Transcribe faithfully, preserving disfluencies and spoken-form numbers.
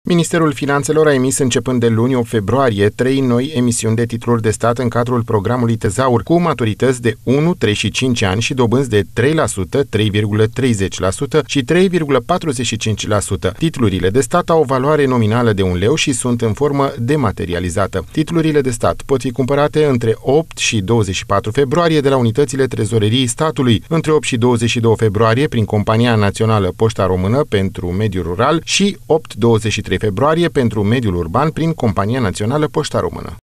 Ministerul Finanțelor a emis începând de luni opt februarie trei noi emisiuni de titluri de stat în cadrul programului Tezaur, cu maturități de unu, trei și cinci ani și dobânzi de trei la sută, trei virgulă treizeci la sută și trei virgulă patruzeci și cinci la sută. Titlurile de stat au o valoare nominală de un leu și sunt în formă dematerializată. Titlurile de stat pot fi cumpărate între opt și douăzeci și patru februarie de la unitățile Trezoreriei statului, între opt și douăzeci și doi februarie prin Compania Națională Poșta Română pentru mediul rural și opt douăzeci și trei februarie pentru mediul urban prin Compania Națională Poșta Română.